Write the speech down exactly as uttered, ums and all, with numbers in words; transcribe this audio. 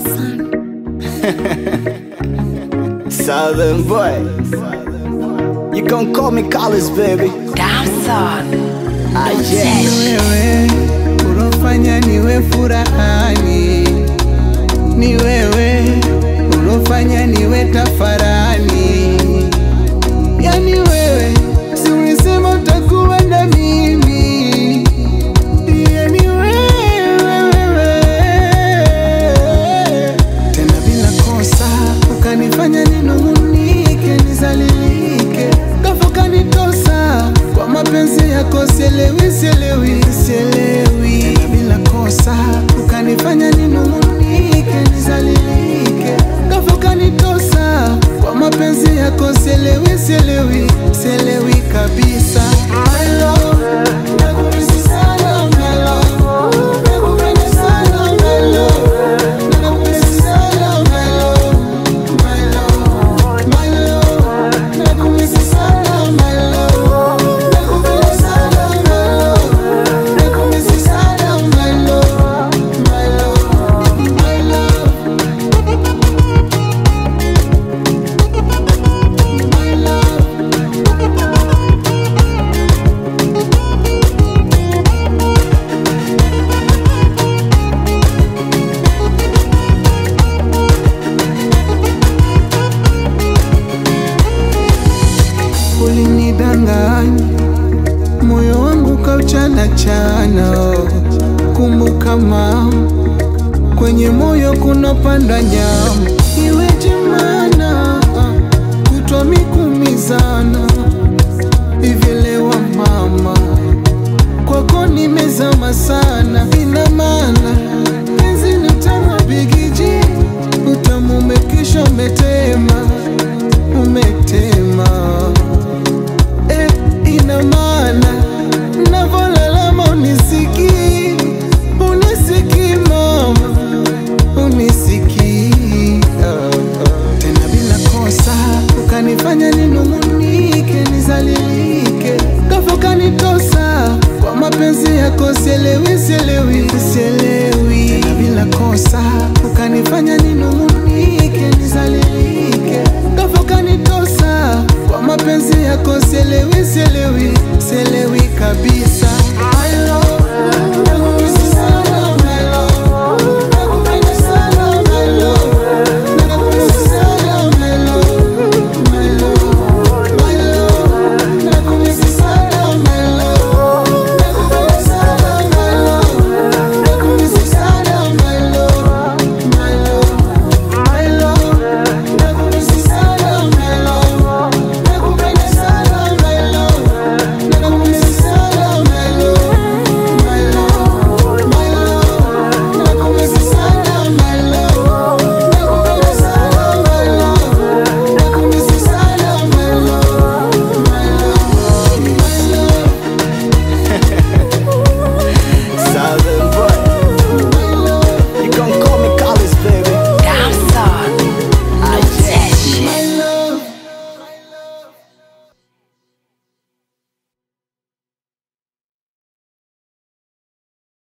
Southern boy, you can call me Carlos, baby. Damn son. Ah, yeah. Ni wewe unofanya niwe furahani, ni wewe unofanya niwe tafarani. Yani wewe si ulisema utakuwa na mimi, yani wewe tena bila kosa ukanifanya ninung'unike, nizalilike, ghafla ukanitosa kwa mapenzi yako. Sielewi, sielewi, sielewi. Bila kosa ukanifanya ninung'unike, nizalilike, ghafla ukanitosa kwa mapenzi yako. Sielewi, sielewi, sielewi kabisa. My love, nakumiss sana my love, nakupenda sana my love, nakumiss sana my love, my love, my love, nakumiss sana my love, nakupenda sana my love, nakumiss sana my love, my love, my love, my love. Ulinidanganya, moyo wangu kauchana chana. Kumbuka mama, kwenye moyo kuna panda nyama. Iweje maana kutwa mikumizana, ivelewa mama, kwako nimezama sana. Ina maana penzi ni utamu bigiji, utamu umekisha umetema, umetema. Eh, ina maana navolalama unisiki, unisiki mama, unisiki. uh, uh. Tena bila kosa ukanifanya ninung'unike, nizalilike, ghafla ukanitosa kwa mapenzi yako. Sielewi, sielewi, sielewi. Tena bila kosa ukanifanya ninung'unike, nizalilike, ghafla ukanitosa kwa mapenzi yako. Sielewi, sielewi, sielewi kabisa.